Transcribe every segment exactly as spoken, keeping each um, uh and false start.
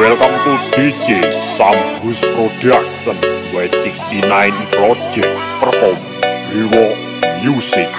Welcome to D J Sambus Production by sixty-nine Project Perform Rewo Music.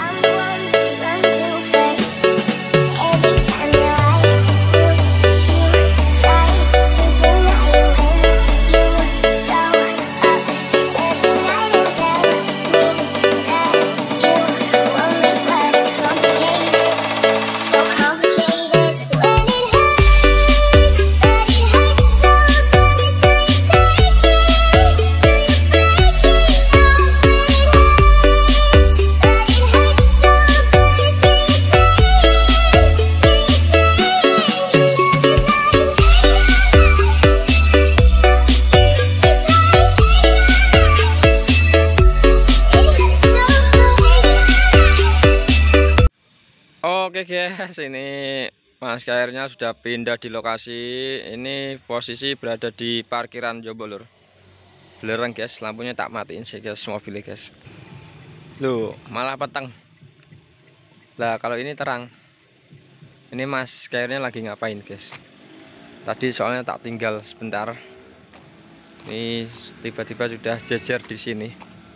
Oke guys, ini Mas K R-nya sudah pindah di lokasi. Ini posisi berada di parkiran Jombol lur. Belerang guys, lampunya tak matiin sih guys mobilnya guys. Loh, malah peteng. Lah kalau ini terang. Ini Mas K R-nya lagi ngapain guys? Tadi soalnya tak tinggal sebentar. Ini tiba-tiba sudah jejer di sini.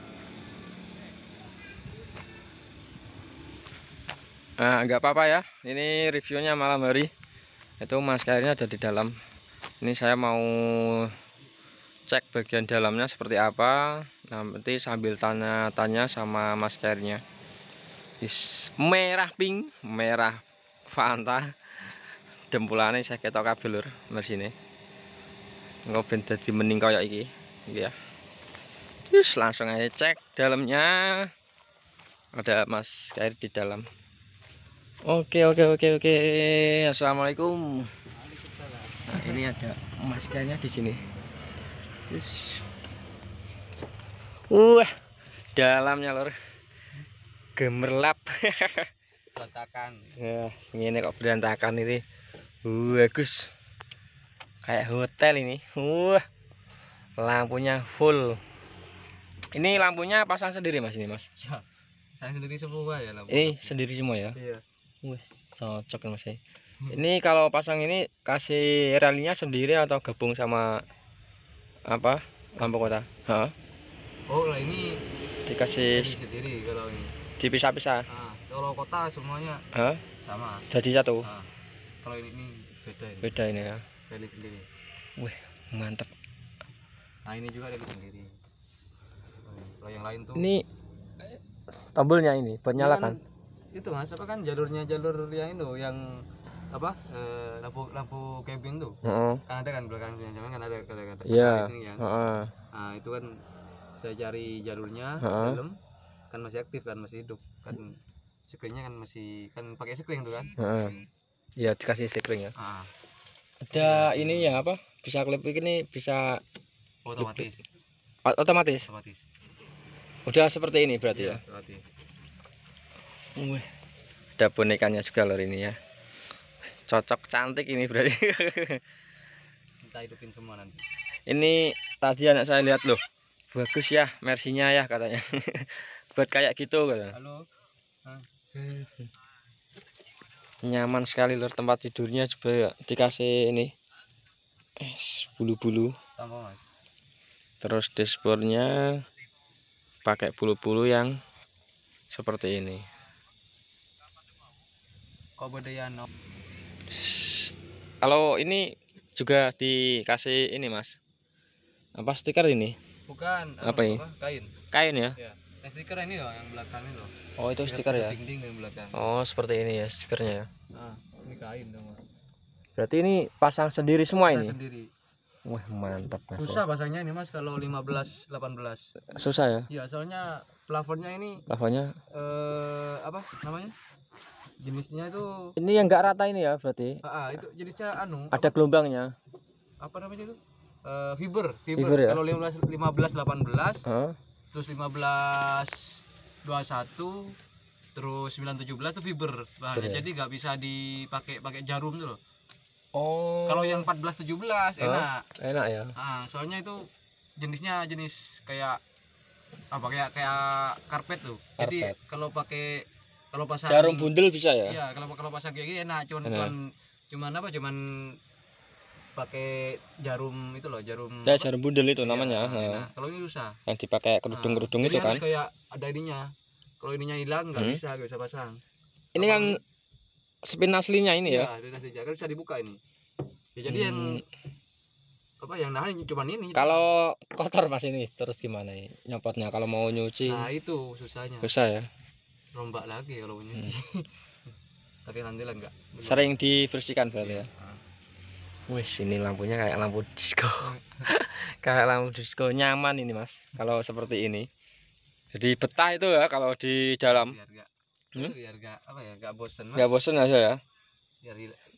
Nah, nggak apa-apa ya. Ini reviewnya malam hari. Itu Mas K R-nya ada di dalam. Ini saya mau cek bagian dalamnya seperti apa. Nanti sambil tanya-tanya sama Mas K R-nya. Merah pink, merah Fanta. Dempulane saya ketok kabel lur mesine. Engko ben dadi mening kaya iki. Iki ya. Terus langsung aja cek dalamnya. Ada Mas K R di dalam. Oke oke oke oke. Assalamualaikum. Nah, ini ada Mas K R-nya di sini. Yes. Wah, dalamnya lor. Gemerlap. Berantakan. Ya, ini kok berantakan ini. Uh, bagus. Kayak hotel ini. Wah. Lampunya full. Ini lampunya pasang sendiri Mas ini, Mas. Ya, saya sendiri semua ya lampu. Ini sendiri semua ya? Iya. Wih, cocok Mas. Ini kalau pasang ini kasih relinya sendiri atau gabung sama apa? Lampu kota? Hah? Oh, lah ini Dikasih ini sendiri kalau ini. dipisah-pisah. Nah, kalau kota semuanya Hah? sama. Jadi satu. Nah, kalau ini, ini beda ini. Beda ini ya. Rally sendiri. Wih, mantap. Nah, ini juga rally sendiri. Kalau yang lain tuh Ini tombolnya ini buat ini nyalakan. kan, itu Mas, apa kan jalurnya jalur yang itu yang apa? Eh, lampu lampu cabin tuh. Heeh. Kan ada kan belakangnya, jangan kan ada kata-kata. Iya. Ini yang. Heeh. Nah, itu kan saya cari jalurnya Heeh. dalam kan masih aktif kan, masih hidup kan, screennya kan masih kan pakai screen tuh kan. Heeh. Iya, dikasih spring ya. Ah, Ada ini yang apa? Bisa klip ini bisa otomatis o- otomatis. otomatis Udah seperti ini berarti Iya, ya. otomatis. Wih. Ada bonekanya juga lor ini ya. Cocok cantik ini berarti. Kita hidupin semua nanti. Ini tadi anak saya lihat loh. Bagus ya Mercy-nya ya katanya. Buat kayak gitu katanya. Halo. Hah? Nyaman sekali lor tempat tidurnya juga ya. Dikasih ini es bulu-bulu. Tambah Mas. Terus dashboardnya pakai bulu-bulu yang seperti ini. Kok beda ya no? Kalau ini juga dikasih ini Mas. Apa stiker ini? Bukan. Apa anu, ini? Kain. Kain ya? Ya. Yang stiker ini loh, yang belakang ini loh. Oh itu stiker ya? Dinding yang belakang. Oh seperti ini ya stikernya ya. Nah, ini kain dong Mas. Berarti ini pasang sendiri semua Kita ini? sendiri. Wah mantap Mas. Susah pasangnya ini Mas kalau lima belas delapan belas. Susah ya? Ya, soalnya plafonnya ini Plafonnya? eh apa namanya? Jenisnya itu Ini yang enggak rata ini ya berarti? ah, ah, itu jenisnya anu Ada gelombangnya? apa namanya itu? Eh, fiber, fiber. Fiber ya? Kalau lima belas lima belas delapan belas, Hah? terus lima belas dua puluh satu, terus sembilan tujuh belas itu fiber. Nah, Fiber ya? jadi nggak bisa dipakai pakai jarum tuh loh. Oh. Kalau yang empat belas tujuh belas Hah? enak. Enak ya? Ah, soalnya itu jenisnya jenis kayak apa kayak kayak karpet tuh. Jadi Karpet. kalau pakai kalau pasang Jarum bundel bisa ya? iya, kalau kalau pasang kayak gini enak, cuman Enak. cuman cuman apa? Cuman pakai jarum itu loh, jarum Ya apa? jarum bundel itu Iya, namanya. nah, Heeh. kalau ini susah. Yang dipakai kerudung-kerudung Nah, itu jadi kan. harus kayak ada ininya. Kalau ininya hilang nggak Hmm. bisa, nggak bisa pasang. Ini Apa kan namanya? spin aslinya ini ya. Iya, bisa kan bisa dibuka ini. Ya, jadi yang Hmm. apa yang nahan cuma ini. Kalau kotor Mas ini terus gimana ini nyopotnya kalau mau nyuci? Nah, itu susahnya. Susah ya. Rombak lagi kalau mau nyuci. Hmm. Tapi alhamdulillah enggak. Belum. Sering dibersihkan berarti ya. Ah. Wih, ini lampunya kayak lampu disco. Kayak lampu disco, nyaman ini Mas. Kalau seperti ini. Jadi betah itu ya kalau di dalam. Biar enggak Hmm? biar enggak apa ya, enggak bosen Mas. Nggak bosen aja ya. Biar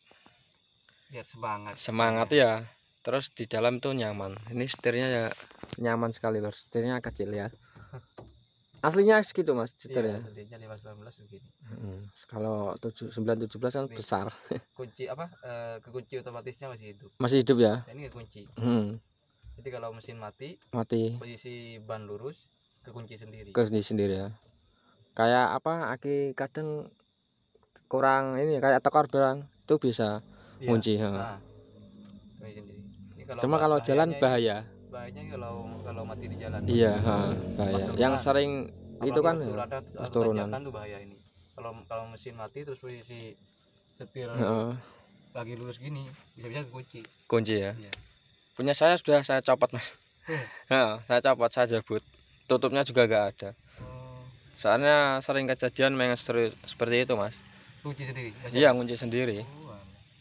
biar semangat. Semangat ya. Terus di dalam tuh nyaman. Ini setirnya ya nyaman sekali loh. Setirnya kecil ya. Aslinya segitu Mas setirnya. Iya, aslinya lima sembilan belas begini. Hmm. Kalau tujuh sembilan tujuh belas kan Nih. besar. Kunci apa? Eh, kekunci otomatisnya masih hidup. Masih hidup ya. Nah, ini kekunci. Hmm. Jadi kalau mesin mati, Mati posisi ban lurus, kekunci sendiri. ke sendiri sendiri ya. Kayak apa? Aki kadang kurang ini kayak tekor barang itu bisa Iya. kunci. Ha. Nah, kunci sendiri. Ini kalau Cuma bah- kalau jalan bahayanya ini- bahaya. bahayanya kalau kalau mati di jalan. Iya, ha, bahaya. turunan. Yang sering itu Apalagi kan pas ya, turun, ada- pas ada turunan. tanjakan tuh bahaya ini. Kalau kalau mesin mati terus posisi setir Heeh, lagi lurus gini, bisa-bisa kekunci. kunci ya. Iya. Punya saya sudah saya copot Mas. Hmm. Heeh, saya copot, saya jabut. Tutupnya juga gak ada. Oh, Soalnya sering kejadian memang seri- seperti itu Mas. kunci sendiri. Iya, kunci sendiri. Oh,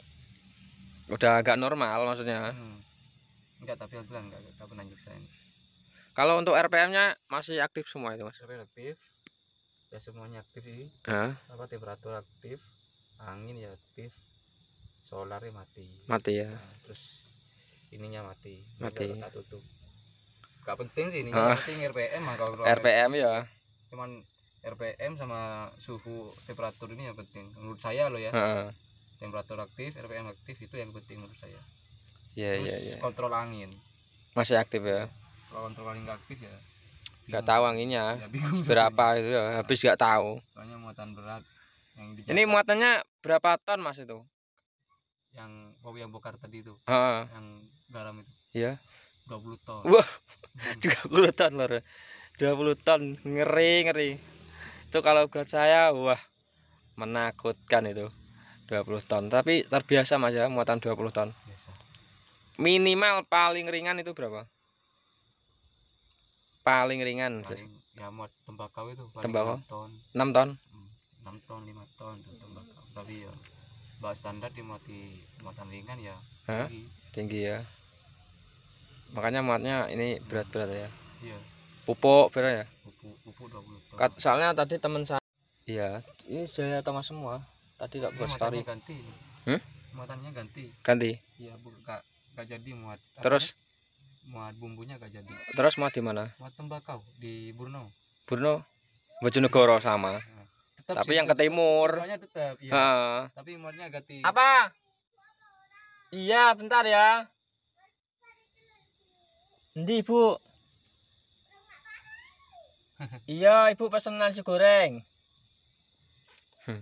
Udah agak normal maksudnya. hmm. Enggak, tapi alhamdulillah enggak, enggak pernah nyiksain. Kalau untuk R P M-nya masih aktif semua itu Mas. Survei aktif. Ya semuanya aktif sih. Hah, Apa temperatur aktif, angin ya aktif, solarnya mati. mati ya. Nah, terus ininya mati. Mati. Bisa tak tutup. Gak penting sih ini, Ah. yang penting R P M mah kalau R P M ya. cuman R P M sama suhu temperatur ini yang penting menurut saya loh ya. Heeh. Temperatur aktif, R P M aktif itu yang penting menurut saya. Iya, Terus iya, iya. kontrol angin. Masih aktif ya. Kalau kontrol angin nggak aktif ya Gak bingung. tahu anginnya Ya, bingung berapa itu ya. Habis gak tahu. soalnya muatan berat yang dijaga, Ini muatannya berapa ton Mas itu? yang oh, yang bokar tadi itu Heeh. yang garam itu Iya. dua puluh ton. Wah, Hmm. dua puluh ton lor. dua puluh ton, ngeri ngeri. Itu kalau buat saya wah menakutkan itu. dua puluh ton. Tapi terbiasa Mas ya muatan dua puluh ton. Biasa. Minimal paling ringan itu berapa? Paling ringan Paling ya muat tembakau itu paling Tembakau? enam ton. enam ton. Hmm, enam ton, lima ton tuh tembakau. Tapi ya bahas standar dimuati muatan ringan ya. Hah? tinggi. Tinggi ya. Makanya muatnya ini berat-berat ya. Iya, Pupuk berat ya. pupuk pupuk dua puluh ton. Kat- Soalnya tadi teman saya. Iya, ini saya Thomas semua. Tadi tak Ini buat muatannya story. ganti. Hmm? Muatannya ganti. Ganti. Iya, bu, gak, gak jadi muat. apa Terus namanya? Muat bumbunya gak jadi. terus mau di mana? Muat tembakau di Burno. Burno, Bojonegoro sama. Nah, tetap Tapi sih, yang ke tetap- timur. tujuannya tetap, iya. Heeh. Tapi muatnya ganti. Apa? Iya, bentar ya. Endi, Bu? Iya, Ibu pesen nasi goreng. Hmm.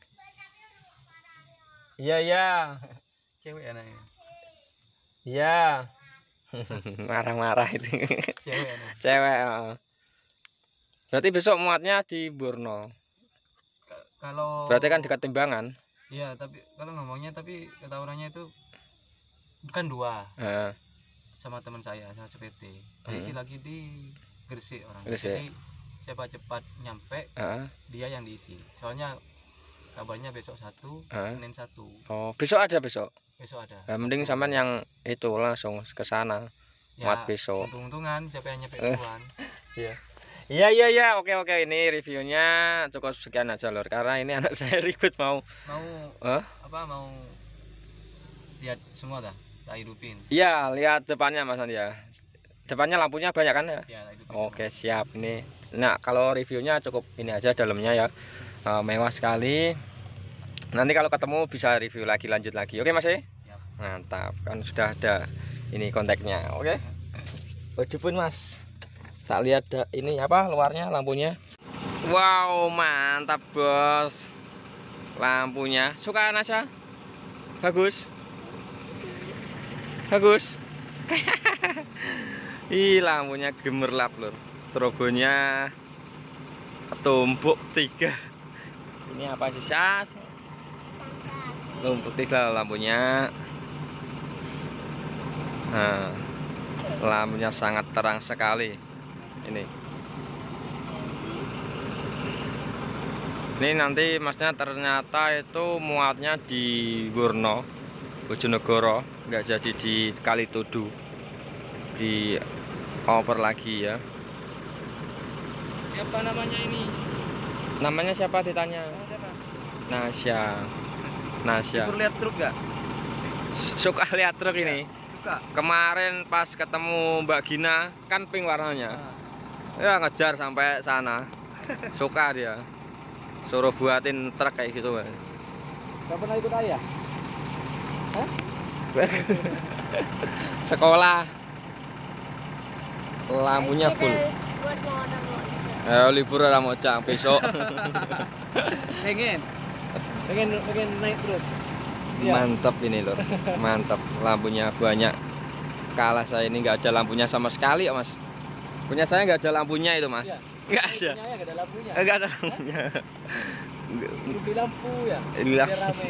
Iya, iya. Cewek anaknya. Iya. Marah-marah itu. Cewek anaknya. Cewek. oh. Berarti besok muatnya di Burno. Ka- Kalau Berarti kan dekat Timbangan. Iya, tapi kalau ngomongnya tapi kata orangnya itu kan dua Heeh. sama teman saya sama C P T. Hmm. Diisi lagi di Gresik orang. Gresik. Jadi siapa cepat nyampe Heeh. dia yang diisi. Soalnya kabarnya besok satu, Heeh. Senin satu. Oh, besok ada besok. Besok ada. Nah, mending Satu. sampean yang itu langsung ke sana. ya, Muat besok. untung-untungan siapa yang nyampe Eh. duluan. Iya iya iya, oke oke, ini reviewnya cukup sekian aja lor, karena ini anak saya ribut mau. Mau Hah? apa mau lihat semua dah, tak hidupin. Iya, lihat depannya Mas Andi ya. Depannya lampunya banyak kan ya? Ya, tak hidupin. Oke, siap ini. Nah, kalau reviewnya cukup ini aja dalamnya ya. Eh, mewah sekali. Nanti kalau ketemu bisa review lagi, lanjut lagi. Oke, Mas? E? Siap. Mantap, kan sudah ada ini kontaknya. Oke. Waduh pun Mas. Tak lihat da- ini apa luarnya lampunya. Wow, mantap, Bos. Lampunya. Suka Nasa? Bagus. Bagus. Ih, lampunya gemerlap lur. Strobonya ketumpuk tiga. Ini apa sih, Sas? Tumpuk tiga lampunya. Nah, lampunya sangat terang sekali. Ini. Ini nanti masnya ternyata itu muatnya di Wurno, Bojonegoro, nggak jadi di Kalitudu, di over lagi ya. Siapa namanya ini? Namanya siapa ditanya? Siapa? Nasya. Nasya. Pernah lihat truk gak? Suka lihat truk ini. Suka. Kemarin pas ketemu Mbak Gina kan pink warnanya. Ya ngejar sampai sana. Suka dia. Suruh buatin truk kayak gitu. Gak pernah ikut ayah? Hah? Sekolah. Lampunya full. Eh, libur ada mocang besok. Pengen. Pengen pengen naik truk. Iya. Mantap ini lor. Mantap. Lampunya banyak. Kalah saya ini nggak ada lampunya sama sekali ya mas. Punya saya nggak ada lampunya itu mas. Iya. Nggak ada. Punyanya nggak ada lampunya. Nggak ada lampunya. Rupi lampu ya. Iya. Biar rame.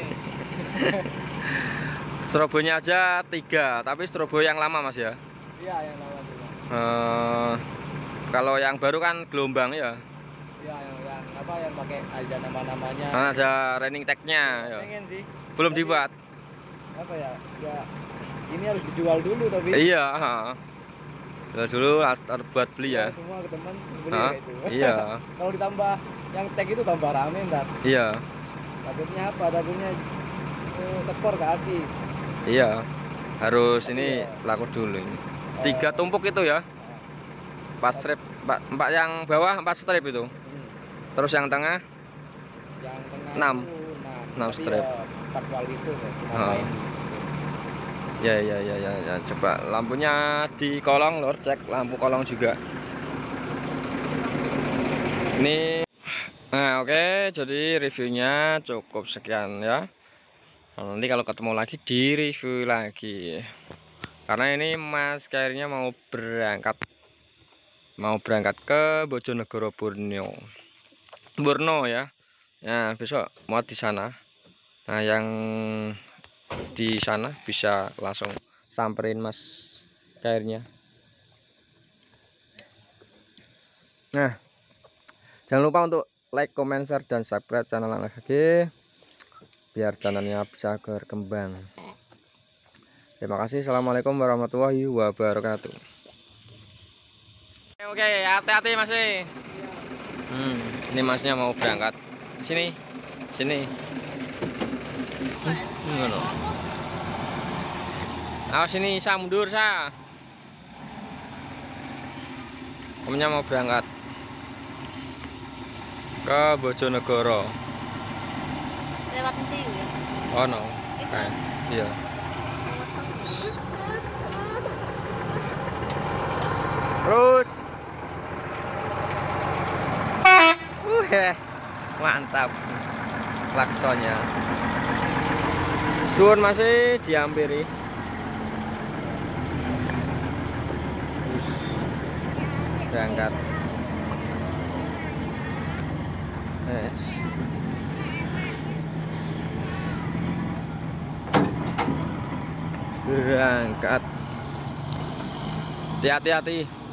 Strobonya aja tiga, tapi strobo yang lama mas ya. Iya yang lama juga. Uh, kalau yang baru kan gelombang ya. Iya yang, yang apa yang pakai ada nama-namanya. Nah, ada running tag-nya. Ya. Pengen sih. Belum Tapi, dibuat. Apa ya? Ya ini harus dijual dulu tapi. Iya. Jual dulu buat beli ya. Semua ke teman beli Hah? kayak itu. Iya. Kalau ditambah yang tag itu tambah rame ntar. Iya. Takutnya apa? Takutnya oh, tekor kaki. Iya. Harus Tapi ini ya. laku dulu ini. Tiga Oh. tumpuk itu ya. Empat strip, empat, empat yang bawah empat strip itu. Hmm. Terus yang tengah Yang tengah Enam. itu Enam Tapi strip. ya, empat wal itu ya, Oh. tambahin. ya ya ya ya, ya. Coba lampunya di kolong lor, cek lampu kolong juga. Ini nah oke, jadi reviewnya cukup sekian ya. Nah, nanti kalau ketemu lagi di review lagi. Karena ini Mas Kairnya mau berangkat mau berangkat ke Bojonegoro Borneo. Borno ya. Nah, besok mau di sana. Nah, yang di sana bisa langsung samperin Mas Kairnya. Nah, jangan lupa untuk like, comment, share, dan subscribe channel L H G biar channelnya bisa berkembang. Terima kasih. Assalamualaikum warahmatullahi wabarakatuh. Oke, hati-hati masih. Hmm, ini masnya mau berangkat. Sini, sini. Hmm, awas sini, sa mundur sa. Omnya mau berangkat ke Bojonegoro. Lewat nanti ya? Oh no, kayak iya. Terus, uh, mantap, klaksonnya. Suun masih dihampiri. Berangkat. Yes. Berangkat. Hati-hati.